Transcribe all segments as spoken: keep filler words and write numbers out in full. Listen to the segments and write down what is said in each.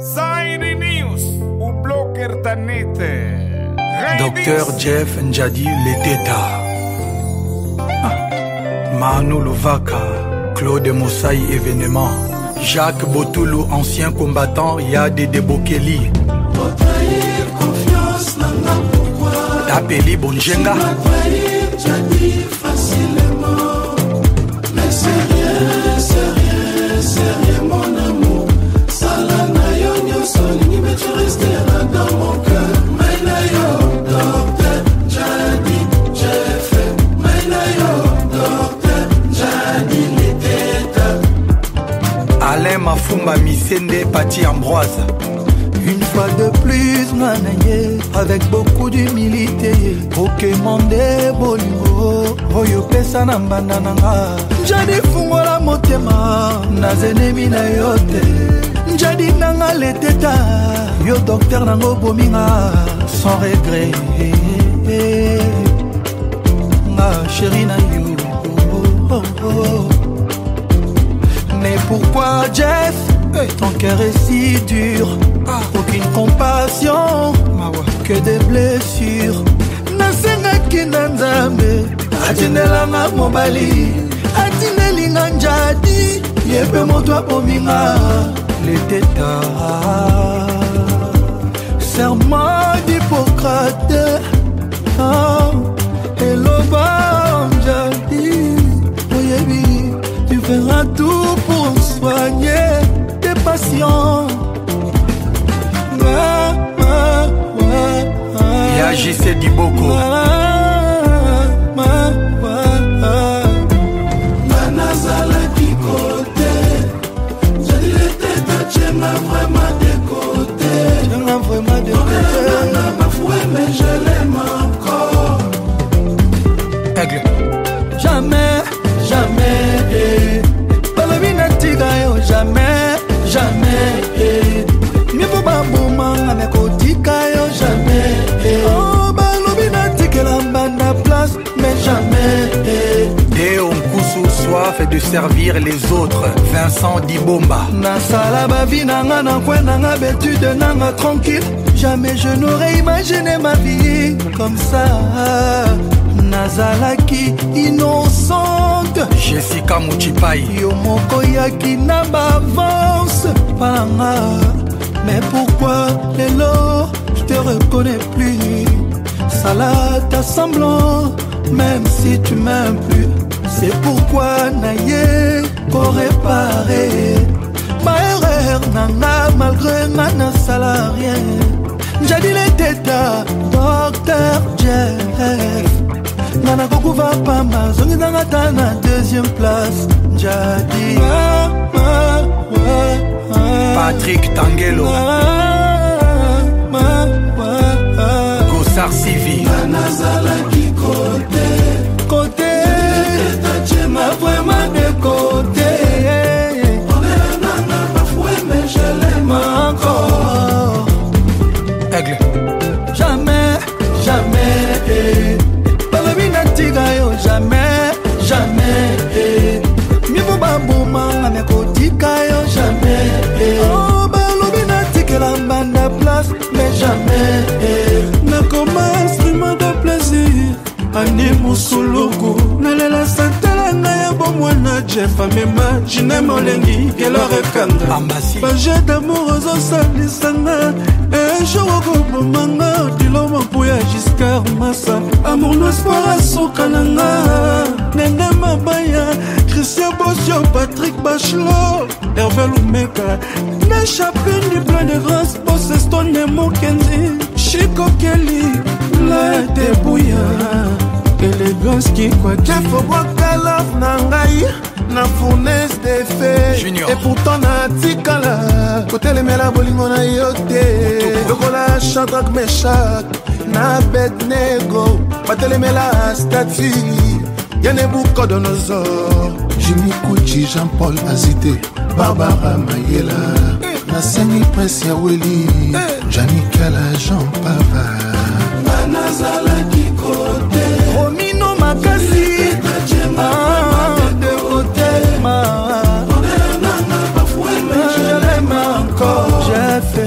Zaire News ou Bloquer Tanete. Docteur Jeff Njadi Leteta, Manu Louvaka, Claude Moussaï événement, Jacques Botoulou ancien combattant, Yade Debokeli, Tapeli Bonjenga. Alain Mafumba Misende Pati Ambroise. Une fois de plus, nanaye, avec beaucoup d'humilité. Pokémon de Bolingo, Royo Pesa Nambanda Nanga. Njadi fungola motema, nazenemi na yote. Njadi nanga leteta, yo docteur nango bominga, sans regret. Nga chéri na you. Oh, oh, oh. Mais pourquoi Jeff, ton cœur est si dur? Aucune compassion, que des blessures. Nasenga kinanzambe, atinela nga mobali, atineli nga njadi, yepe moto abominga, leteta. Serment d'Hippocrate, eloba njadi, oyebi, tu feras tout pour soigner tes patients. Yagissé Diboko. Manazala qui côté, j'ai dit les têtes, tu m'as vraiment décoté. Tu m'as vraiment décoté. Ma foi, mais je l'aime encore. Aigle. Jamais, jamais. Balabina tigayo, jamais, jamais. Mieux vaut pas boumang avec Otikayo, jamais. Oh, balobina tikela banda place, mais jamais. Déon Koussou, soif de servir les autres. Vincent Dibomba. Nasala bavi nanga na kwen nanga betude nanga tranquille. Jamais je n'aurais imaginé ma vie comme ça. Nazalaki innocente. Jessica Mouchipai. Yo moko yaki na bavance panga. Mais pourquoi Lélo, je te reconnais plus. Salade semblant, même si tu m'aimes plus. C'est pourquoi naïe pour réparer ma erreur nana malgré ma salarié. J'ai dit les tétas, docteur Jeff. Nana Goku va pas ma zone dans la tana deuxième place. J'ai dit ah, ah, ah, ah. Patrick Tangelo. Gossard Sivi. Nazala qui côté, côté. Tu m'as vraiment décoté. On est nana parfois mais je l'aime encore. Aigle. Jamais, jamais. Balabina tigayo, jamais, jamais. Mieux vaut pas boumang avec Otikayo, jamais. Oh, balabina tikela banda place, mais jamais. Na comme instrument de plaisir, Ani Moussouloko, Nalela Santala Naya Bomwana Jeff Amema, Jinem Olengi, Gelore Kanda, Ambassi, Paget d'amour aux osali Sanga, et Jorogo Bomanga, Diloma Pouya Giscard Massa, Amour Nospora Sokananga, Nene Mabaya, Christian Bossio, Patrick Bachelot, Hervé Lumeka, Na Chapine du plein de grâce, Posseston Nemo Kenzi, Chico Kelly, La Debouya. Élégance qui quoi Jeff Obokalov Nangaï na fournaise des faits Junior. Et pourtant na tikala Côté les mela bolingo na yote Lokola Shadrach Meshach na Abednego Batele mela stati Yane Bukodonosor Jimmy Kouchi, Jean-Paul Azité Barbara Mayela Nasengi Prince Yaweli Janikala Jean Pava Manazala qui côté Romino Makasi Ah, de côté ma Je l'aime encore J'ai fait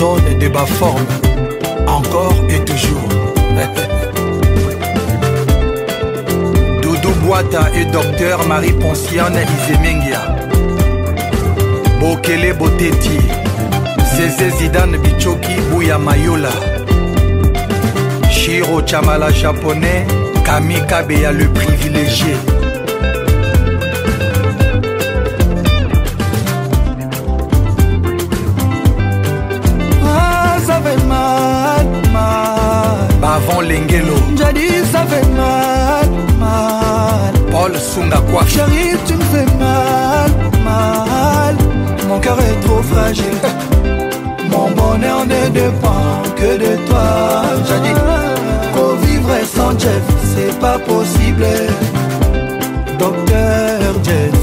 zone de bas forme, encore et toujours. Doudou Boata et docteur Marie Ponciane Izemengia. Bokele Boteti, Zézé Zidane Bichoki Bouya Mayola. Shiro Chamala japonais, Kami Kabeya le privilégié. Ah, ça fait mal, mal. Bavon Lengelo. Jadi ça fait mal, mal. Paul Sunga quoi. Chérie, tu me fais mal, mal. Mon cœur est trop fragile. Mon bonheur ne dépend que de toi. Jadi, qu'au vivre sans Jeff, c'est pas possible. Docteur Jeff.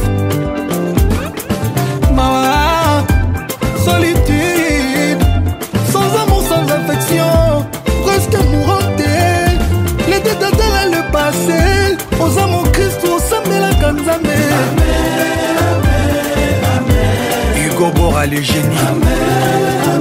Ma solitude, sans amour, sans affection, presque mourante. Les détails le passé, aux amours Christ, au samedi la Kanzame. Hugo Bora le génie. Amen,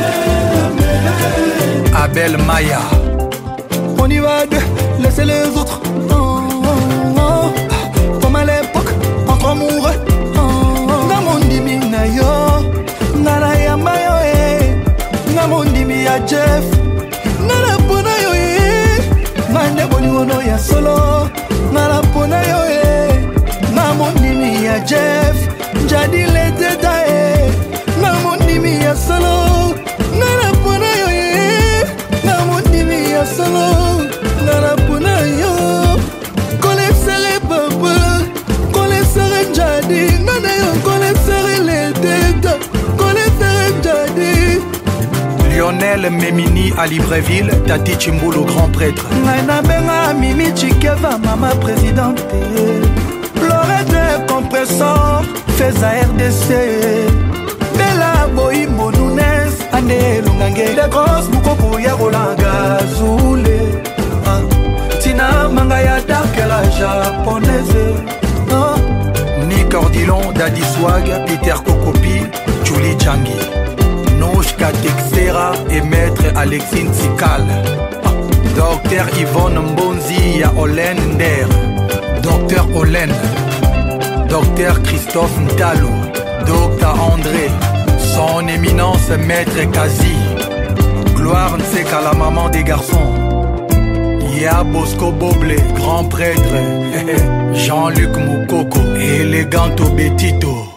amen, amen. Abel Maya. On y va deux, laissez les autres. Oh, oh, oh. Comme à l'époque, entre amoureux. Oh, oh. Namondi mina yo, nana ya mayo eh. Namondi mi ya Jeff, nana pona yo eh. Mane boni wono ya solo, nana pona yo eh. Namondi mi ya Jeff, jadi le teta eh. Namondi mi ya solo, nana pona yo eh. Namondi mi ya solo, nana pona yo. Kole sere papa, kole sere jadi, nana yo kole sere le teta, kole sere jadi. Lionel Memini à Libreville, Tati Chimbulu grand prêtre. Naina benga Mimi Chikeva, mama présidente. Lorette compressor, Feza R D C. Bella Boy Monounes, Ane Lungange. De grosses boucoko ya Rolanga Zoulé. Tina Mangaya Dark la japonaise. Nick Ordilon, Daddy Swag, Peter Kokopi, Julie Changi. Noshka Texera et Maître Alexine Sikal. Docteur Yvonne Mbonzi ya Olen Nder. Docteur Olen. Docteur Christophe Ntalo. Docteur André. Son éminence Maître Kazi. Gloire Nseka la maman des garçons. Ya Bosco Boblé, grand prêtre. Jean-Luc Moukoko. Eleganto Betito.